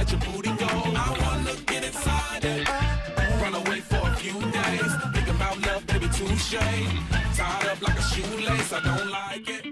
let your booty go. I wanna get inside it. Run away for a few days. Think about love, baby, touche. Tied up like a shoelace, I don't like it.